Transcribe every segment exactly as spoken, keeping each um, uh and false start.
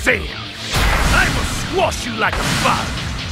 fail. I will squash you like a bug.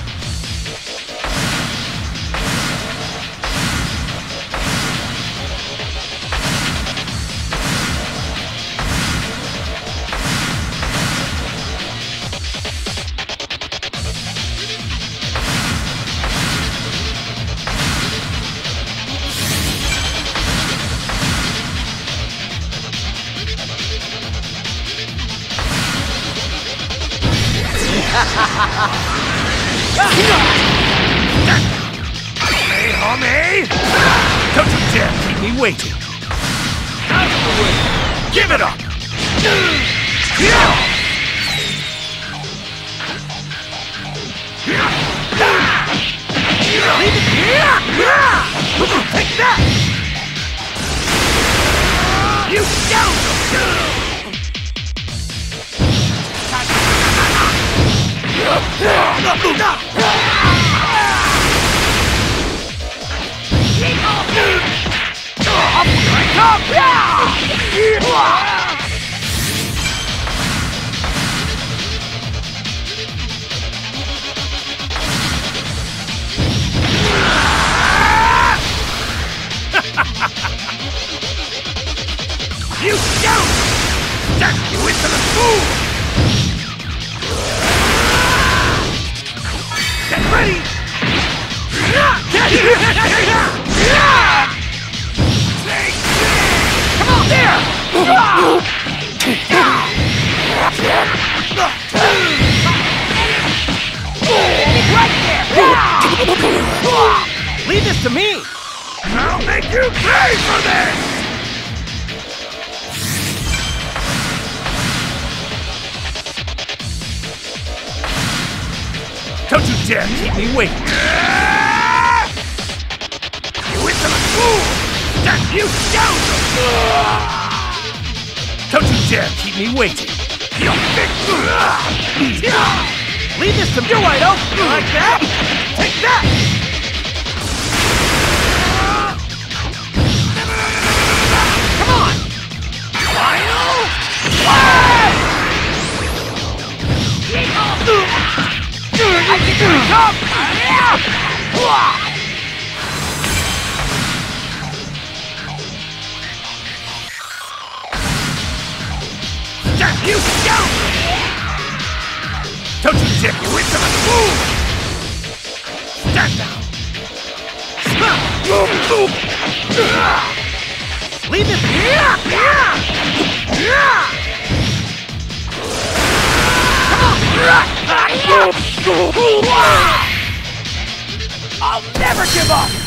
Hey, homie! Don't you dare keep me waiting! Out of the way! Give it up! Leave it here! Take that! You scoundrel! You scoundrel! That's you insolent fool! Get ready! Come on, there! Right there! Leave this to me! I'll make you pay for this! Don't you dare keep me waiting! You insolent fool! That you scoundrel! Don't you dare keep me waiting! You big fool! Leave this to me, Rhino! You like that? Take that! Come on! Rhino! I think you're tough! Damn you, scoundrel! Don't you dare you insolent fool! Stand down! Leave this here! Come on! I'll never give up!